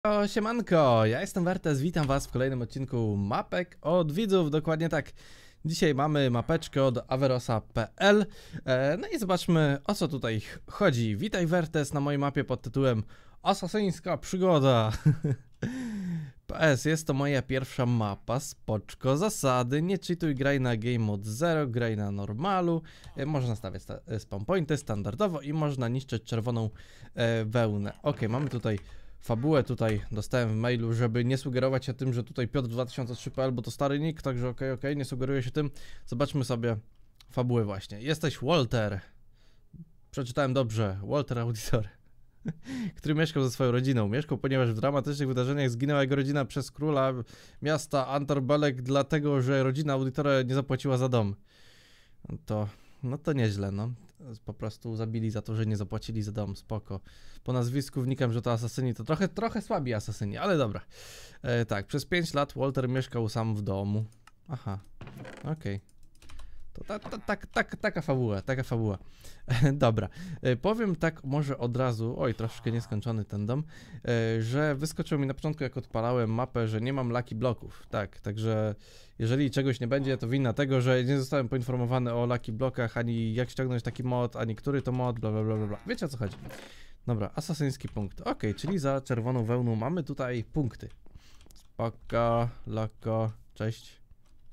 O, siemanko, ja jestem Wertes, witam was w kolejnym odcinku mapek od widzów, dokładnie tak. Dzisiaj mamy mapeczkę od Averosa.pl. No i zobaczmy, o co tutaj chodzi. Witaj Wertes na mojej mapie pod tytułem Asasyńska przygoda. PS, jest to moja pierwsza mapa, spoczko, zasady, nie cheatuj, graj na Game Mode 0, graj na normalu, można stawiać spawn pointy standardowo i można niszczyć czerwoną wełnę. Ok, mamy tutaj fabułę, tutaj dostałem w mailu, żeby nie sugerować się tym, że tutaj Piotr 2003.pl, bo to stary nick, także okej, nie sugeruję się tym. Zobaczmy sobie fabułę właśnie. Jesteś Walter, przeczytałem dobrze, Walter Auditor, który mieszkał ze swoją rodziną. Mieszkał, ponieważ w dramatycznych wydarzeniach zginęła jego rodzina przez króla miasta Antorbelek, dlatego że rodzina audytora nie zapłaciła za dom. No to nieźle, no. Po prostu zabili za to, że nie zapłacili za dom, spoko. Po nazwisku wnikam, że to asasyni, to trochę słabi asasyni, ale dobra. Tak, przez 5 lat Walter mieszkał sam w domu. Aha, okej. To taka fabuła. Dobra, powiem tak może od razu, oj, troszkę nieskończony ten dom, że wyskoczył mi na początku, jak odpalałem mapę, że nie mam lucky bloków, tak, także jeżeli czegoś nie będzie, to wina tego, że nie zostałem poinformowany o lucky blokach, ani jak ściągnąć taki mod, ani który to mod, bla bla bla bla, wiecie o co chodzi. Dobra, asasyński punkt, okej, czyli za czerwoną wełną mamy tutaj punkty. Spoko, loko, cześć.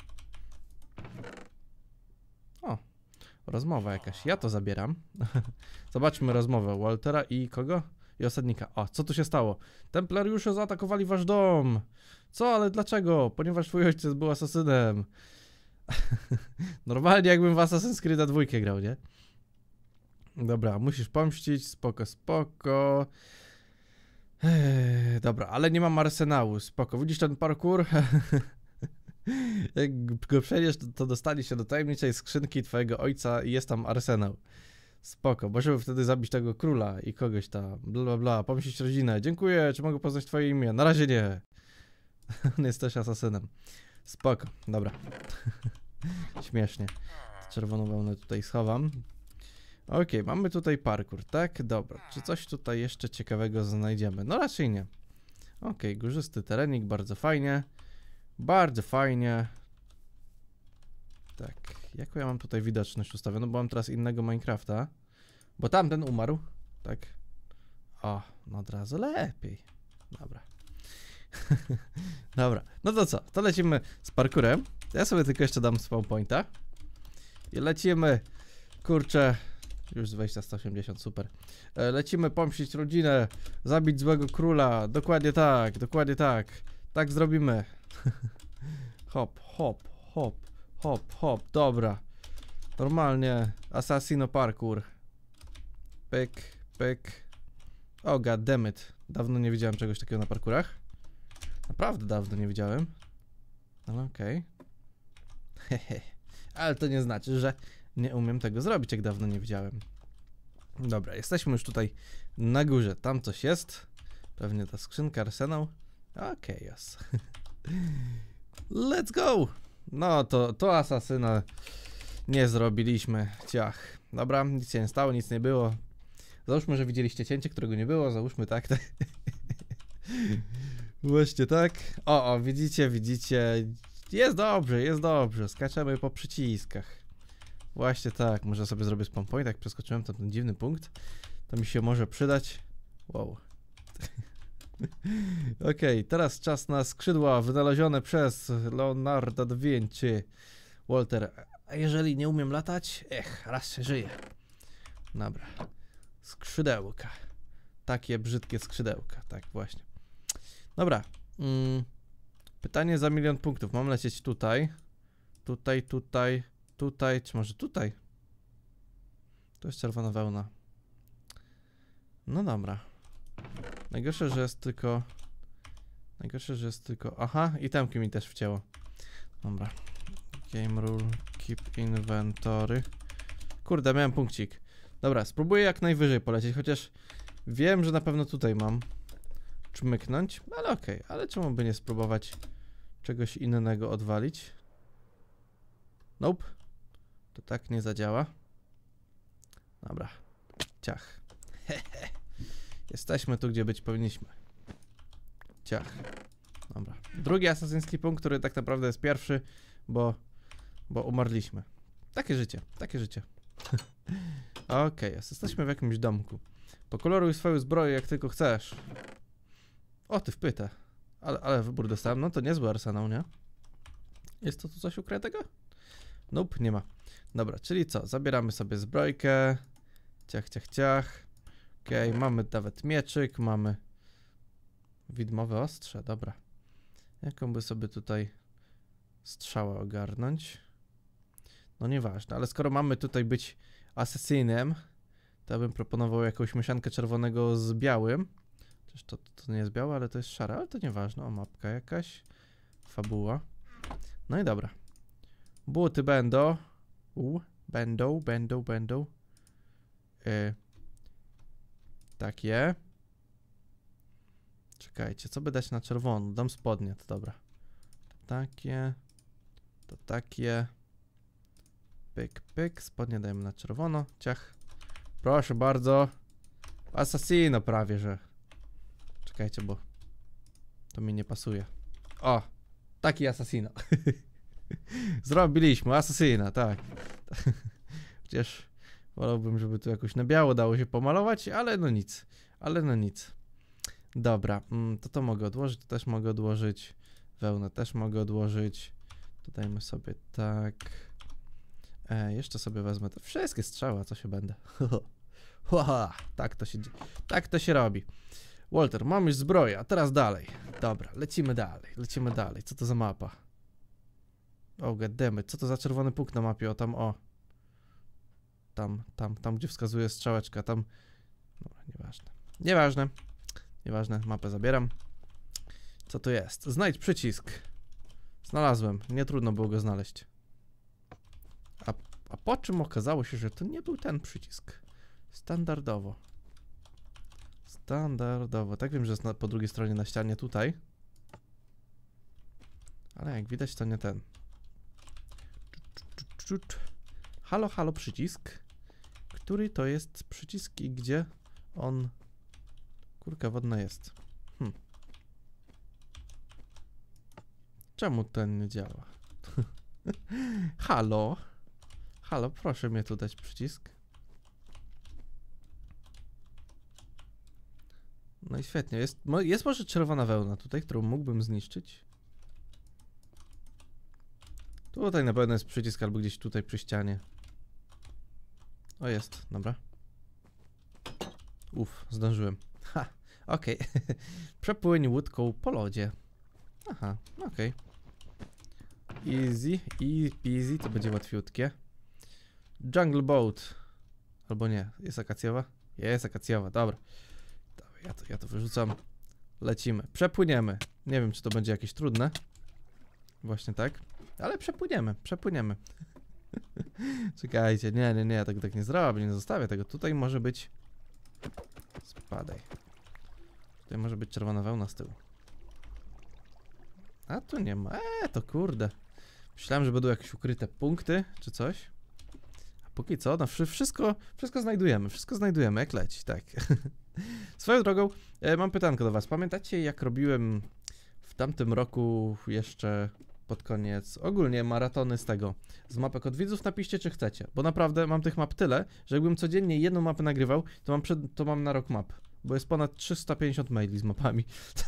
O, rozmowa jakaś, ja to zabieram. Zobaczmy rozmowę Waltera i kogo? I osadnika. O, co tu się stało? Templariusze zaatakowali wasz dom. Co, ale dlaczego? Ponieważ twój ojciec był asasynem. Normalnie jakbym w Assassin's Creed 2 grał, nie? Dobra, musisz pomścić, spoko. Dobra, ale nie mam arsenału, spoko. Widzisz ten parkour? Jak go przejdziesz, to dostanie się do tajemniczej skrzynki twojego ojca i jest tam arsenał. Spoko, bo żeby wtedy zabić tego króla i kogoś tam, bla bla bla, pomścić rodzinę. Dziękuję, czy mogę poznać twoje imię? Na razie nie. On jest też asasynem. Spoko, dobra. Śmiesznie. Czerwoną wełnę tutaj schowam. Okej, mamy tutaj parkour, tak? Dobra, czy coś tutaj jeszcze ciekawego znajdziemy? No raczej nie. Okej, górzysty terenik, bardzo fajnie. Bardzo fajnie. Tak, jaką ja mam tutaj widoczność ustawioną? No bo mam teraz innego Minecrafta. Bo tamten umarł, tak? O, no od razu lepiej. Dobra. Dobra, no to co? To lecimy z parkurem. Ja sobie tylko jeszcze dam spawn pointa. I lecimy, kurczę, już z wejścia 180, super. Lecimy pomścić rodzinę, zabić złego króla. Dokładnie tak, dokładnie tak. Tak zrobimy. Hop, hop, hop, hop, hop, dobra. Normalnie, Assassino parkour. Pyk, pyk. O, goddammit. Dawno nie widziałem czegoś takiego na parkurach. Naprawdę dawno nie widziałem. Ale okej. Hehe. Ale to nie znaczy, że nie umiem tego zrobić, jak dawno nie widziałem. Dobra, jesteśmy już tutaj na górze. Tam coś jest. Pewnie ta skrzynka, arsenał. Okej, yes. Let's go! No to asasyna nie zrobiliśmy. Ciach. Dobra, nic się nie stało, nic nie było. Załóżmy, że widzieliście cięcie, którego nie było. Załóżmy tak. Właśnie tak. O, widzicie. Jest dobrze. Skaczemy po przyciskach. Właśnie tak. Może sobie zrobię spawn point, jak przeskoczyłem tam ten dziwny punkt. To mi się może przydać. Wow. Okej, teraz czas na skrzydła wynalezione przez Leonardo da Vinci. Walter, a jeżeli nie umiem latać? Raz się żyje. Dobra. Skrzydełka. Takie brzydkie skrzydełka. Tak, właśnie. Dobra. Pytanie za 1 000 000 punktów. Mam lecieć tutaj. Tutaj. Czy może tutaj? To jest czerwona wełna. No dobra. Najgorsze, że jest tylko... Aha, i tamki mi też wcięło. Dobra. Game rule, keep inventory. Kurde, miałem punkcik. Dobra, spróbuję jak najwyżej polecieć, chociaż wiem, że na pewno tutaj mam czmyknąć, ale okej. Ale czemu by nie spróbować czegoś innego odwalić? Nope. To tak nie zadziała. Dobra. Ciach. Jesteśmy tu, gdzie być powinniśmy. ciach. Dobra. Drugi asasyński punkt, który tak naprawdę jest pierwszy, bo umarliśmy. Takie życie, takie życie. Okej, jesteśmy w jakimś domku. Pokoloruj swoją zbroję jak tylko chcesz. O, ty wpytę. Ale wybór dostałem, no to niezły arsenał, nie? Jest to tu coś ukrytego? Nope, nie ma. Dobra, czyli co? Zabieramy sobie zbrojkę. Ciach, ciach, ciach. Okej, mamy nawet mieczyk, mamy widmowe ostrze, dobra. Jaką by sobie tutaj strzałę ogarnąć? No nieważne, ale skoro mamy tutaj być asesynem, to ja bym proponował jakąś mieszankę czerwonego z białym. Chociaż to nie jest białe, ale to jest szare, ale to nieważne. O, mapka jakaś. Fabuła. No i dobra. Buty będą. Będą. Takie. Czekajcie, co by dać na czerwono? Dam spodnie, to dobra. To takie. Pyk, pyk. Spodnie dajemy na czerwono. Ciach. Proszę bardzo. Assassino prawie, że. Czekajcie, bo to mi nie pasuje. O! Taki assassino. Zrobiliśmy assassina, tak. Chociaż wolałbym, żeby tu jakoś na biało dało się pomalować, ale no nic. Dobra, to mogę odłożyć, to też mogę odłożyć. Wełnę też mogę odłożyć. Dodajmy sobie tak. Jeszcze sobie wezmę te wszystkie strzały, a co się będę. Tak to się robi. Walter, mam już zbroję, a teraz dalej. Dobra, lecimy dalej. Co to za mapa? Oh goddammit, co to za czerwony punkt na mapie? O, tam, o. Tam, gdzie wskazuje strzałeczka, tam. Dobra, Nieważne, mapę zabieram. Co to jest? Znajdź przycisk. Znalazłem, nie trudno było go znaleźć. A po czym okazało się, że to nie był ten przycisk. Standardowo. Tak, wiem, że jest po drugiej stronie na ścianie tutaj. Ale jak widać, to nie ten. Halo, przycisk. Który to jest przycisk i gdzie on... Kurka wodna jest. Czemu ten nie działa? Halo, proszę mnie tu dać przycisk. No i świetnie. Jest może czerwona wełna tutaj, którą mógłbym zniszczyć. Tutaj na pewno jest przycisk albo gdzieś tutaj przy ścianie. O, jest, dobra. Zdążyłem. Okej. Przepłyń łódką po lodzie. Aha, okej. Easy peasy, to będzie łatwiutkie. Jungle boat. Albo nie, jest akacjowa? Jest akacjowa, dobra. Ja to wyrzucam. Lecimy, przepłyniemy. Nie wiem, czy to będzie jakieś trudne. Właśnie tak. Ale przepłyniemy. Czekajcie, nie, ja tak nie zrobię, nie zostawię tego. Tutaj może być... Spadaj. Tutaj może być czerwona wełna z tyłu. A tu nie ma. To kurde. Myślałem, że będą jakieś ukryte punkty, czy coś. A póki co, no wszystko znajdujemy, jak leci, tak. Swoją drogą, mam pytanko do was. Pamiętacie, jak robiłem w tamtym roku jeszcze pod koniec ogólnie maratony z mapek od widzów? Napiszcie, czy chcecie, bo naprawdę mam tych map tyle, że jakbym codziennie jedną mapę nagrywał, to mam na rok map, bo jest ponad 350 maili z mapami,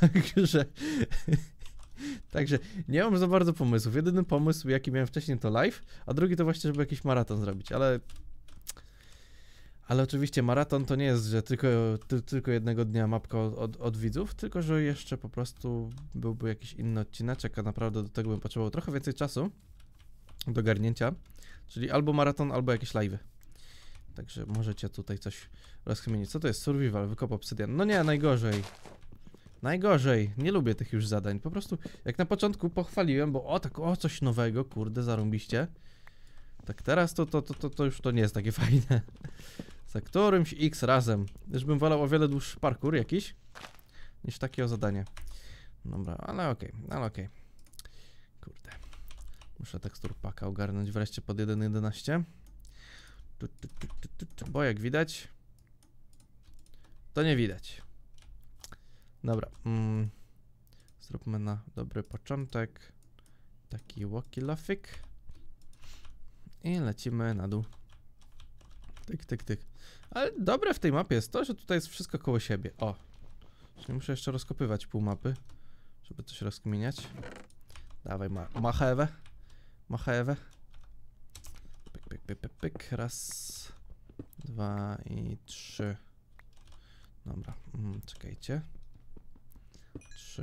Także nie mam za bardzo pomysłów. Jedyny pomysł, jaki miałem wcześniej, to live, a drugi to właśnie, żeby jakiś maraton zrobić, ale oczywiście maraton to nie jest, że tylko jednego dnia mapka od widzów, tylko że jeszcze po prostu byłby jakiś inny odcineczek, a naprawdę do tego bym potrzebował trochę więcej czasu do garnięcia, czyli albo maraton, albo jakieś live'y. Także możecie tutaj coś rozkminić. Co to jest? Survival, wykop obsydian. No nie, najgorzej. Nie lubię tych już zadań. Po prostu jak na początku pochwaliłem, bo coś nowego, kurde, zarąbiście. Tak teraz to już to nie jest takie fajne. Za którymś x razem. Już bym wolał o wiele dłuższy parkour jakiś niż takie zadanie. Dobra, ale okej. Kurde. Muszę tekstur paka ogarnąć wreszcie pod 1.11. Bo jak widać, to nie widać. Dobra. Zróbmy na dobry początek taki walkie-lofik. I lecimy na dół. Tyk, tyk, tyk. Ale dobre w tej mapie jest to, że tutaj jest wszystko koło siebie. O! Czyli muszę jeszcze rozkopywać pół mapy, żeby coś rozkminiać. Dawaj machewę. Machewę. Pyk, pyk, pyk, pyk, pyk. Raz, 2 i 3. Dobra, czekajcie. 3.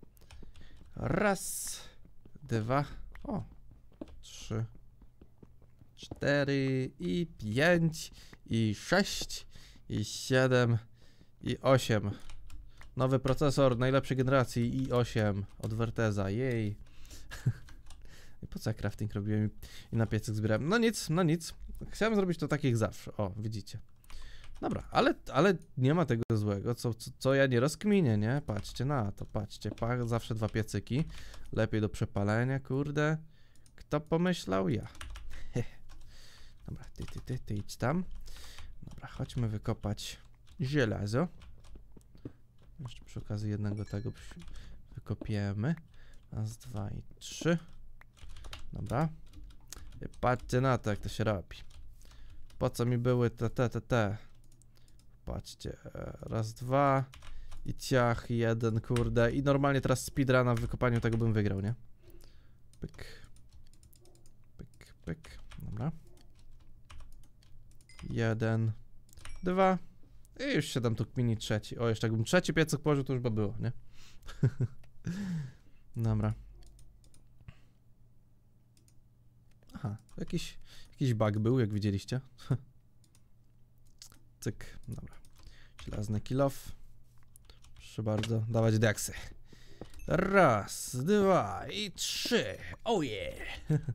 Raz, 2. O! 3. 4 i 5 i 6 i 7 i 8. Nowy procesor najlepszej generacji i8 od Verteza, jej. I po co ja crafting robiłem i na piecyk zbierałem? No nic, no nic. Chciałem zrobić to tak jak zawsze, o, widzicie. Dobra, ale nie ma tego złego, co ja nie rozkminię, nie? Patrzcie na to, patrzcie, zawsze 2 piecyki. Lepiej do przepalenia, kurde. Kto pomyślał? Ja. Dobra, ty idź tam. Dobra, chodźmy wykopać żelazo. Jeszcze przy okazji jednego tego wykopiemy. Raz, 2 i 3. Dobra. I patrzcie na to, jak to się robi. Po co mi były te? Patrzcie. Raz, 2 i ciach, 1, kurde. I normalnie teraz speedruna w wykopaniu tego bym wygrał, nie? Pyk. Pyk, pyk. Dobra. 1, 2. I już się dam tu kmini trzeci. O, jeszcze jakbym trzeci piecek położył, to już by było, nie? Dobra. Aha, jakiś bug był, jak widzieliście. Cyk, dobra. Żelazny kill off. Proszę bardzo, dawać diaksy. Raz, 2 i 3. Oh yeah!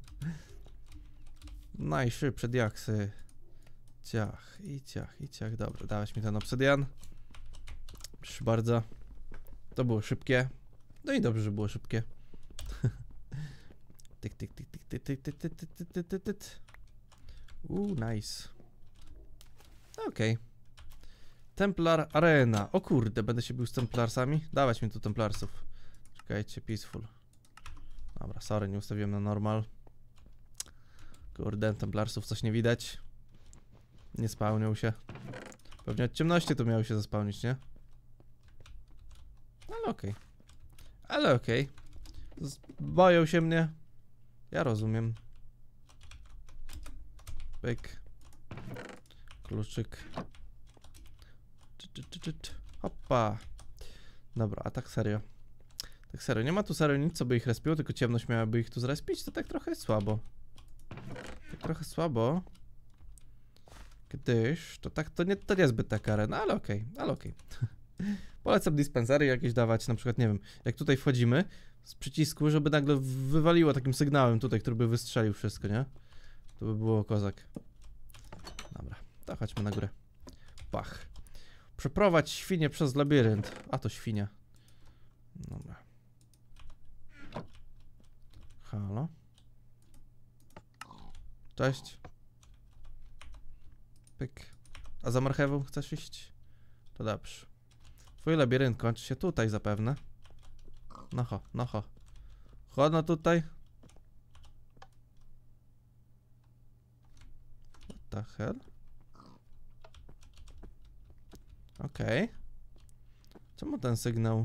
Najszybsze diaksy. Ciach, i ciach, i ciach. Dobra, dałeś mi ten obsydian. Proszę bardzo. To było szybkie. No i dobrze, że było szybkie. Tyk, tyk, tyk, tyk, tyk, tyk, tyk, tyk, tyk, tyk, tyk, tyk. Nice. Okej. Templar Arena. O kurde, będę się bił z Templarsami? Dawać mi tu Templarsów. Czekajcie, peaceful. Dobra, sorry, nie ustawiłem na normal. Kurde, Templarsów coś nie widać. Nie spełnią się. Pewnie od ciemności to miały się zespełnić, nie? Ale okej. Ale okej. Boją się mnie. Ja rozumiem. Pyk. Kluczyk. Hoppa. Dobra, a tak serio. Tak serio, nie ma tu serio nic, co by ich respiło, tylko ciemność miałaby ich tu zrespić, to tak trochę jest słabo. Tak trochę słabo. Gdyż, to tak, to niezbyt taka arena, ale okej, ale okej. Polecam dispensery jakieś dawać, na przykład, nie wiem, jak tutaj wchodzimy z przycisku, żeby nagle wywaliło takim sygnałem tutaj, który by wystrzelił wszystko, nie? To by było kozak. Dobra, to chodźmy na górę. Pach. Przeprowadź świnię przez labirynt. A to świnia. Dobra. Halo? Cześć. Pyk. A za marchewą chcesz iść? To dobrze. Twój labirynt kończy się tutaj zapewne. No ho, no ho. Chodź tutaj. What the hell? Okej. Czemu ten sygnał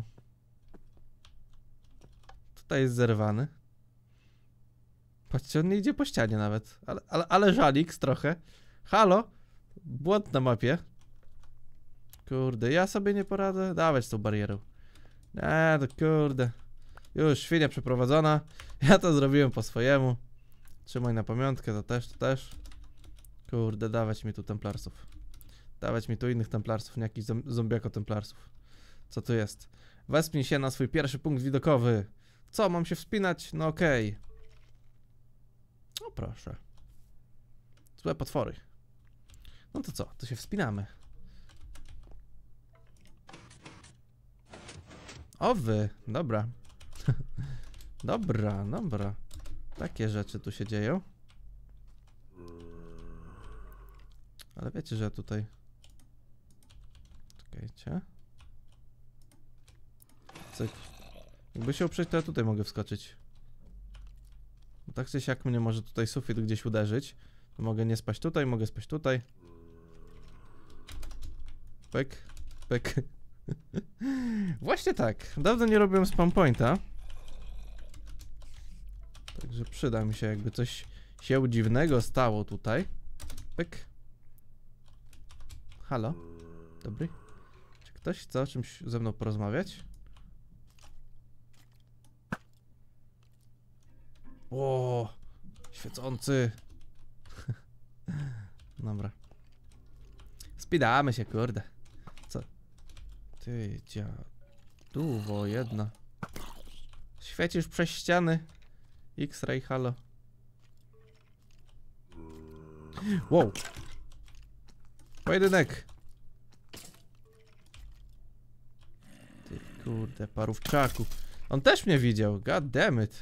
tutaj jest zerwany? Patrzcie, on nie idzie po ścianie nawet. Ale żaliks trochę. Halo? Błąd na mapie. Kurde, ja sobie nie poradzę. Dawać z tą barierą. Nie, to kurde. Już świnia przeprowadzona. Ja to zrobiłem po swojemu. Trzymaj na pamiątkę, to też. Kurde, dawać mi tu templarsów. Dawać mi tu innych templarsów, nie jakichś zombiako templarsów. Co tu jest? Wespnij się na swój pierwszy punkt widokowy. Co, mam się wspinać? No okej. O proszę. Złe potwory. No to co? To się wspinamy. O wy, dobra. Dobra. Takie rzeczy tu się dzieją. Ale wiecie, że tutaj... Czekajcie. Cyk. Jakby się uprzeć, to ja tutaj mogę wskoczyć. Bo tak czy siak mnie może tutaj sufit gdzieś uderzyć. To mogę nie spaść tutaj, mogę spaść tutaj. Pyk, pyk. Właśnie tak. Dawno nie robiłem spawn pointa. Także przyda mi się, jakby coś się dziwnego stało tutaj. Pyk. Halo? Dobry? Czy ktoś chce o czymś ze mną porozmawiać? O, świecący. Dobra. Spidamy się, kurde. Co? Ty, dziaduwo jedna. Świecisz przez ściany. X-ray, halo. Wow. Pojedynek. Ty, kurde, parówczaku. On też mnie widział, god damn it.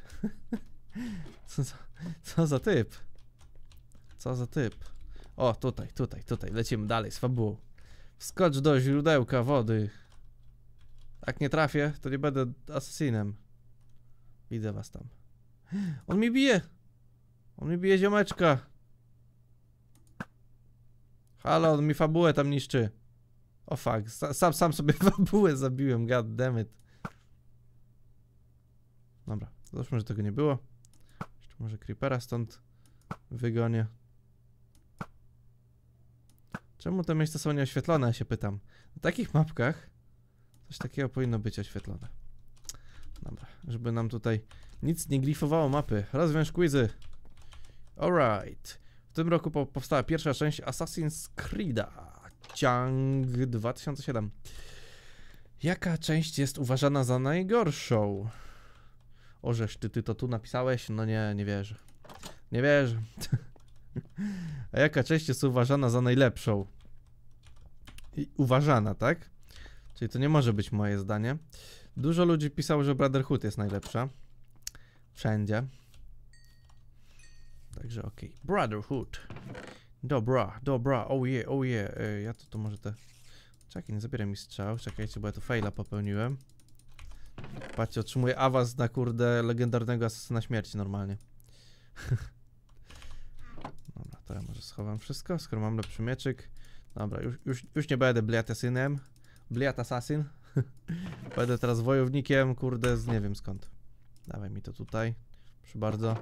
Co za typ? Co za typ? O, tutaj, lecimy dalej z fabułą. Wskocz do źródełka wody. Jak nie trafię, to nie będę asesinem. Widzę was tam. On mi bije! On mi bije ziomeczka! Halo, on mi fabułę tam niszczy. O fuck, sam sobie fabułę zabiłem, god damn it. Dobra, zobaczmy, że tego nie było. Jeszcze może creepera stąd wygonię. Czemu te miejsca są nieoświetlone, ja się pytam. Na takich mapkach coś takiego powinno być oświetlone. Dobra, żeby nam tutaj nic nie glifowało mapy. Rozwiąż quizy. Alright. W tym roku powstała pierwsza część Assassin's Creed'a. Ciang 2007. Jaka część jest uważana za najgorszą? Ożeż ty to tu napisałeś? No nie wierzę. Nie wierzę. A jaka część jest uważana za najlepszą? Uważana, tak? Czyli to nie może być moje zdanie. Dużo ludzi pisało, że Brotherhood jest najlepsza. Wszędzie. Także okej. Brotherhood. Dobra, oh yeah. Ja to może te... Czekaj, nie zabieraj mi strzał. Czekajcie, bo ja tu faila popełniłem. Patrzcie, otrzymuję awans na kurde legendarnego asesyna śmierci normalnie. Dobra, to ja może schowam wszystko, skoro mam lepszy mieczyk. Dobra, już nie będę Bliat Assassinem. Bliat Assassin. Będę teraz wojownikiem, kurde, z nie wiem skąd. Dawaj mi to tutaj. Proszę bardzo.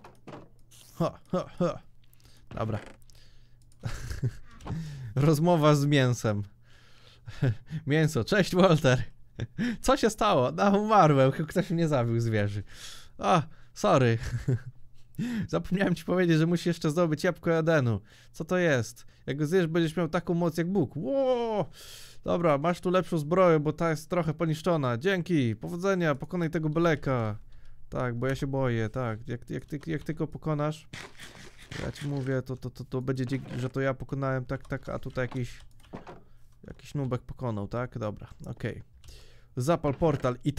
Ha. Dobra. Rozmowa z mięsem. Mięso, cześć Walter. Co się stało? No, umarłem, ktoś mnie zabił zwierzy. A, sorry. Zapomniałem ci powiedzieć, że musisz jeszcze zdobyć jabłko Edenu. Co to jest? Jak go zjesz, będziesz miał taką moc jak Bóg. Ło! Dobra, masz tu lepszą zbroję, bo ta jest trochę poniszczona. Dzięki, powodzenia, pokonaj tego beleka. Tak, bo ja się boję, tak. Jak ty go pokonasz, ja ci mówię, to będzie dzięki, że to ja pokonałem, tak, a tutaj jakiś nubek pokonał, tak? Dobra, okej. Zapal portal i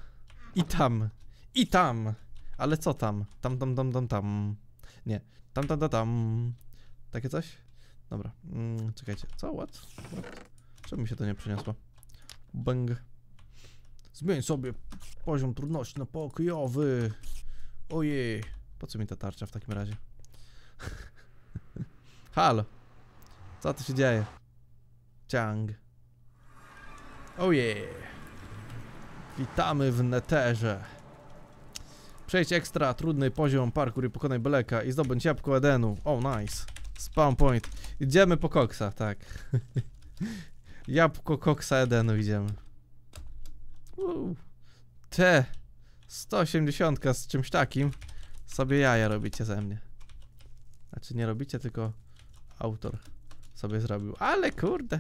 tam. Ale co tam? Tam. Nie. Tam. Takie coś? Dobra. Czekajcie. Co? What? Czemu mi się to nie przeniosło? Bang. Zmień sobie poziom trudności na pokojowy. Ojej. Po co mi ta tarcza w takim razie? Halo. Co tu się dzieje? Ciang. Ojej. Witamy w Netherze. Przejdź ekstra trudny poziom parkour i pokonaj beleka i zdobądź jabłko Edenu. Oh, nice. Spawn point. Idziemy po koksa, tak. Jabłko koksa Edenu idziemy. Te 180 z czymś takim sobie jaja robicie ze mnie. Znaczy nie robicie, tylko autor sobie zrobił. Ale kurde,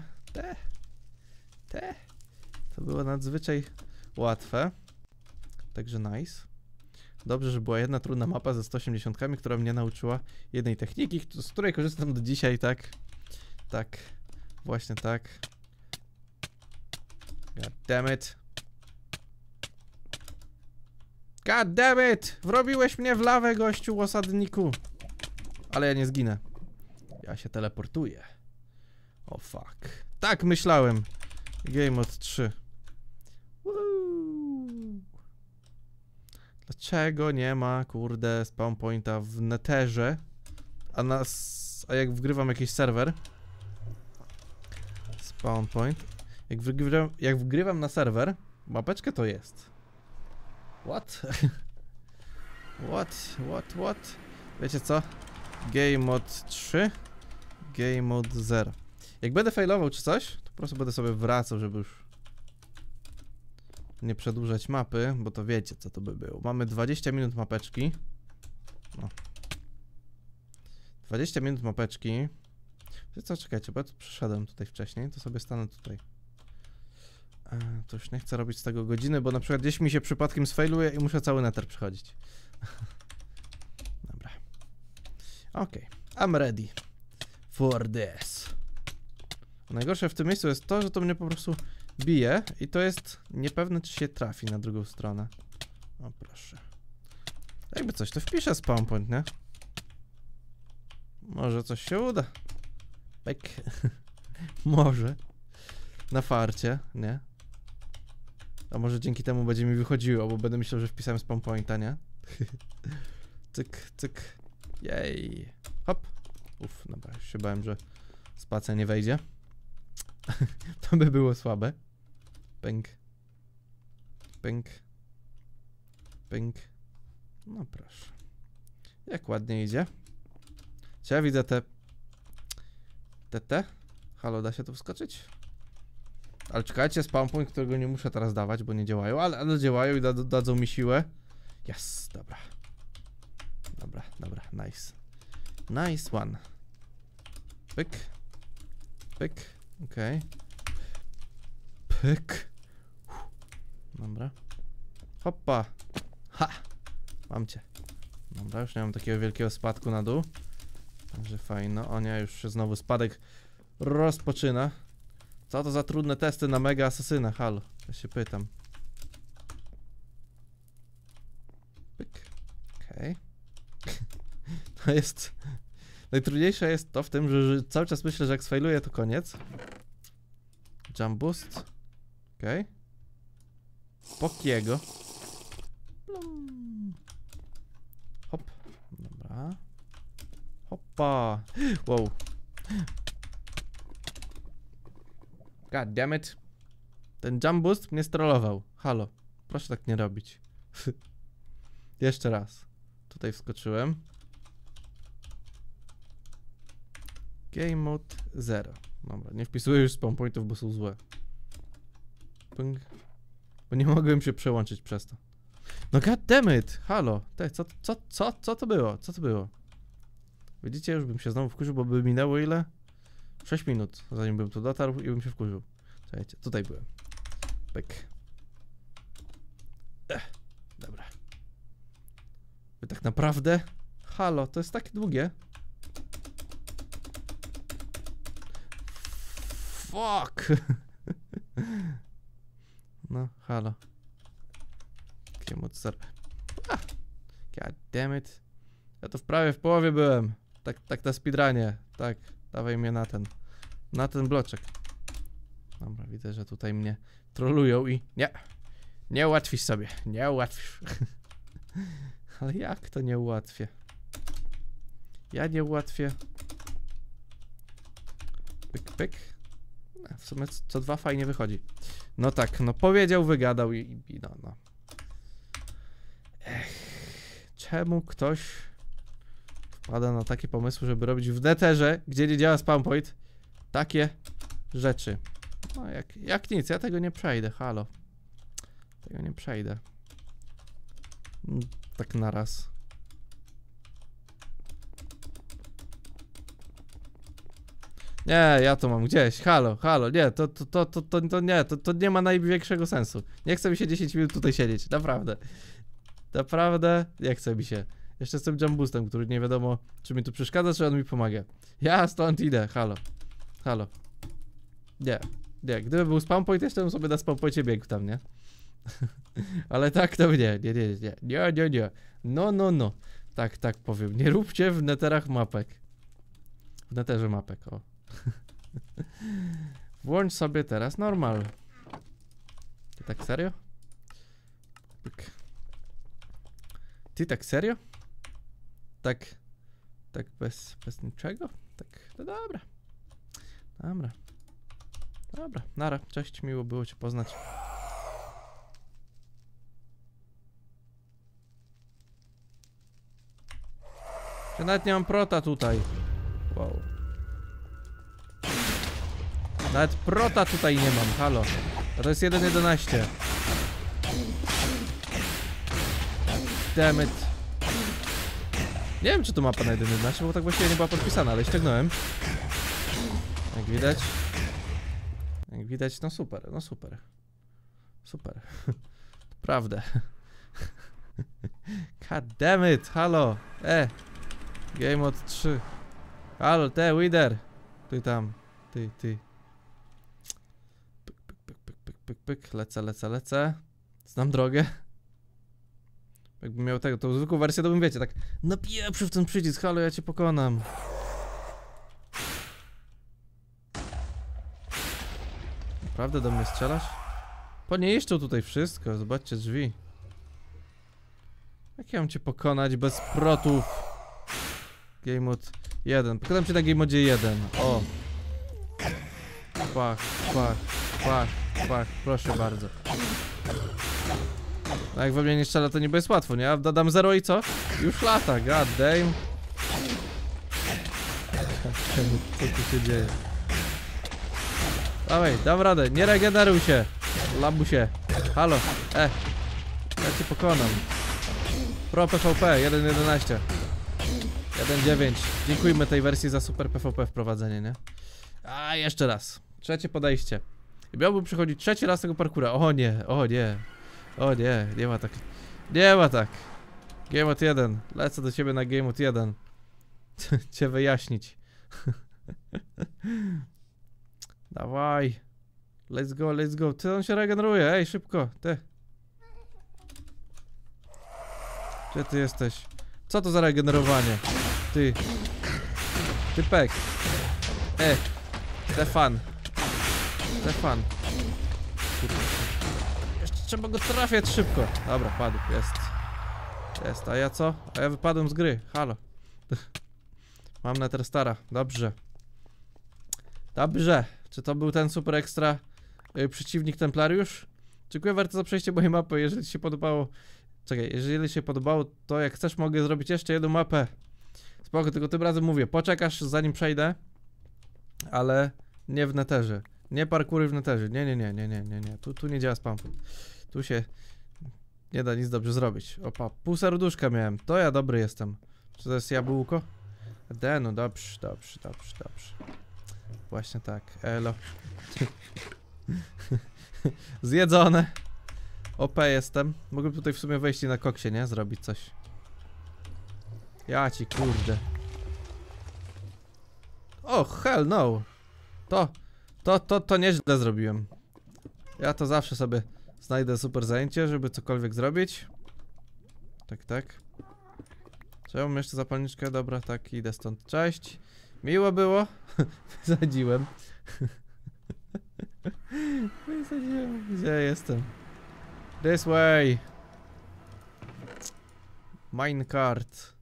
to było nadzwyczaj łatwe. Także nice. Dobrze, że była jedna trudna mapa ze 180, która mnie nauczyła jednej techniki, z której korzystam do dzisiaj, tak. Tak. Właśnie tak. God damn it. God damn it! Wrobiłeś mnie w lawę, gościu, osadniku. Ale ja nie zginę. Ja się teleportuję. O fuck. Tak myślałem. Game mode 3. Dlaczego nie ma, kurde, spawn pointa w Netherze? A jak wgrywam jakiś serwer? Spawn point. Jak wgrywam na serwer, mapeczkę to jest. What? What? Wiecie co? Game mode 3. Game mode 0. Jak będę failował czy coś, to po prostu będę sobie wracał, żeby już nie przedłużać mapy, bo to wiecie co to by było. Mamy 20 minut mapeczki. No. 20 minut mapeczki. Wiecie co, czekajcie, bo ja tu przyszedłem tutaj wcześniej, to sobie stanę tutaj. To już nie chcę robić z tego godziny, bo na przykład gdzieś mi się przypadkiem sfailuje i muszę cały nether przechodzić. Dobra. Okej. I'm ready for this. Najgorsze w tym miejscu jest to, że to mnie po prostu bije i to jest niepewne, czy się trafi na drugą stronę. O proszę. Jakby coś, to wpiszę spawn point, nie? Może coś się uda. Pek. Może. Na farcie, nie? A może dzięki temu będzie mi wychodziło, bo będę myślał, że wpisałem spawn pointa, nie? Cyk, cyk. Jej. Hop. Uff, dobra, już się bałem, że spacja nie wejdzie. To by było słabe. Pęk. Pęk. Pęk. No proszę. Jak ładnie idzie. Czy ja widzę te... Halo, da się tu wskoczyć? Ale czekajcie, spawn point, którego nie muszę teraz dawać, bo nie działają, ale działają i dadzą mi siłę. Yes, dobra. Dobra, nice. Nice one. Pyk. Pyk, okej. Pyk. Dobra. Hoppa. Ha! Mam cię. Dobra, już nie mam takiego wielkiego spadku na dół. Także fajno. O nie, już się znowu spadek rozpoczyna. Co to za trudne testy na mega asasyna? Halo, ja się pytam. Pyk. Okej. To jest... Najtrudniejsze jest to w tym, że cały czas myślę, że jak sfailuję, to koniec. Jump boost. Okej. Pokiego. Hop. Dobra. Hoppa. Wow. God damn it. Ten jump boost mnie strollował. Halo. Proszę tak nie robić. Jeszcze raz. Tutaj wskoczyłem. Game mode 0. Dobra, nie wpisuję już spawn pointów, bo są złe. Ping. Bo nie mogłem się przełączyć przez to. No god damn it! Halo. Co to było? Co to było? Widzicie, już bym się znowu wkurzył, bo by minęło ile? 6 minut, zanim bym tu dotarł i bym się wkurzył. Słuchajcie, tutaj byłem. Pyk. Dobra. Wy tak naprawdę? Halo, to jest takie długie. Fuck! No, halo. Gdzie móc ser... God damn it. Ja to prawie w połowie byłem. Tak na speedrunie. Tak, dawaj mnie na ten bloczek. Dobra, widzę, że tutaj mnie trolują i... Nie ułatwisz sobie. Nie ułatwisz. Ale jak to nie ułatwię? Ja nie ułatwię. Pyk, pyk. W sumie co dwa fajnie wychodzi. No tak, no powiedział, wygadał i no. Czemu ktoś wpada na takie pomysły, żeby robić w Netherze, gdzie nie działa spawn point, takie rzeczy? No jak nic, ja tego nie przejdę, halo. Tego nie przejdę. Tak naraz. Nie, ja to mam gdzieś, halo, nie, to nie ma największego sensu. Nie chce mi się 10 minut tutaj siedzieć, naprawdę. Naprawdę, nie chce mi się. Jeszcze z tym jump boostem, który nie wiadomo, czy mi tu przeszkadza, czy on mi pomaga. Ja stąd idę, halo. Nie, gdyby był spawn point, jeszcze bym sobie na spawn poincie biegł tam, nie? Ale tak to nie. No. Tak powiem, nie róbcie w netherach mapek. W netherze mapek, o. Włącz sobie teraz normal. To tak serio? Pyk. Ty, tak serio? Tak bez niczego? Tak, no dobra. Dobra, nara, cześć, miło było cię poznać. Ja nawet nie mam prota tutaj. Wow. Nawet prota tutaj nie mam, halo. A to jest 1.11. Damn it. Nie wiem, czy to mapa na 1.11, bo tak właściwie nie była podpisana, ale ściągnąłem. Jak widać, no super, no super. Super. Prawda. God damn it, halo. Game mode 3. Halo, Wither. Ty tam, ty. Pyk, lecę. Znam drogę. Jakbym miał tego, tą zwykłą wersję, to bym, wiecie, tak napieprzył w ten przycisk, halo, ja cię pokonam. Naprawdę do mnie strzelasz? Poniszczył tutaj wszystko, zobaczcie drzwi. Jak ja mam cię pokonać bez protów? Game mode 1. Pokonam cię na game modzie 1. O. Pach. Proszę bardzo. No jak we mnie nie strzela, to niby jest łatwo, nie? Ja dodam 0 i co? Już lata, god damn. Co tu się dzieje? Dawaj, dam radę, nie regeneruj się. Labusie. Halo, ja cię pokonam. Pro PvP 1.11 1.9. Dziękujmy tej wersji za super PvP wprowadzenie, nie? A jeszcze raz. Trzecie podejście. I miałbym przychodzić trzeci raz tego parkura. O nie. Nie ma tak. Nie ma tak. Game mode 1. Lecę do ciebie na Game mode 1. Cię wyjaśnić. Dawaj. Let's go. Ty, on się regeneruje. Ej, szybko. Ty. Gdzie ty jesteś? Co to za regenerowanie? Ty. Typek. Stefan. Jeszcze trzeba go trafiać szybko. Dobra, padł. Jest. A ja co? A ja wypadłem z gry. Halo. Mam Netherstara. Dobrze. Czy to był ten super ekstra przeciwnik Templariusz? Dziękuję bardzo za przejście mojej mapy. Jeżeli ci się podobało... Czekaj, jeżeli się podobało, to jak chcesz, mogę zrobić jeszcze jedną mapę. Spoko, tylko tym razem mówię, poczekasz zanim przejdę, ale nie w Netherze. Nie parkury w Netherze. Nie. Tu nie działa spam. Tu się nie da nic dobrze zrobić. Opa, pół serduszka miałem. To ja dobry jestem. Czy to jest jabłko? No dobrze. Właśnie tak. Elo. Zjedzone. OP jestem. Mogłem tutaj w sumie wejść na koksie, nie? Zrobić coś. Ja ci kurde. O, hell no. To nieźle zrobiłem. Ja to zawsze sobie znajdę super zajęcie, żeby cokolwiek zrobić. Tak. Czy ja mam jeszcze zapalniczkę? Dobra, tak, idę stąd. Cześć. Miło było. Wysadziłem. Gdzie jestem? This way. Minecart.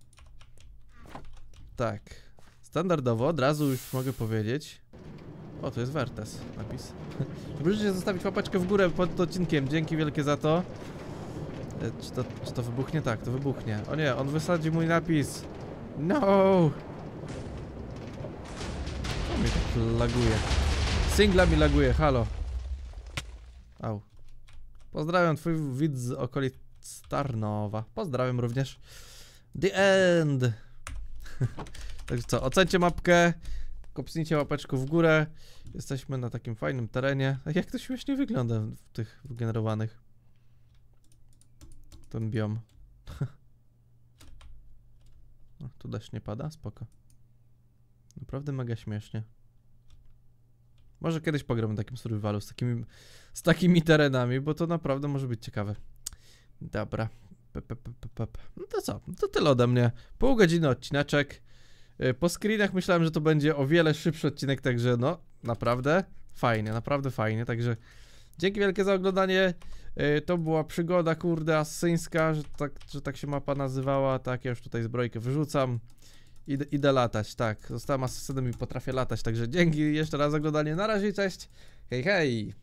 Tak. Standardowo, od razu już mogę powiedzieć. O, to jest Wertes napis. Możecie zostawić łapeczkę w górę pod odcinkiem. Dzięki wielkie za to. Czy to wybuchnie? Tak, to wybuchnie. O nie, on wysadzi mój napis. No! To mi tak laguje. Singla mi laguje, halo. Au. Pozdrawiam twój widz z okolic Tarnowa. Pozdrawiam również. The end. Także co, ocencie mapkę. Kopsnijcie łapeczkę w górę. Jesteśmy na takim fajnym terenie. Jak to śmiesznie wygląda w tych wygenerowanych. Ten biom. No, tu deszcz nie pada? Spoko. Naprawdę mega śmiesznie. Może kiedyś pogram na takim survivalu z takimi terenami, bo to naprawdę może być ciekawe. Dobra. No to co? To tyle ode mnie. Pół godziny odcineczek. Po screenach myślałem, że to będzie o wiele szybszy odcinek, także no, naprawdę fajnie, także Dzięki wielkie za oglądanie. To była przygoda, kurde, asyńska, że tak się mapa nazywała. Tak, ja już tutaj zbrojkę wyrzucam. Idę latać, tak. Zostałem asasynem i potrafię latać, także dzięki jeszcze raz za oglądanie. Na razie, cześć. Hej, hej.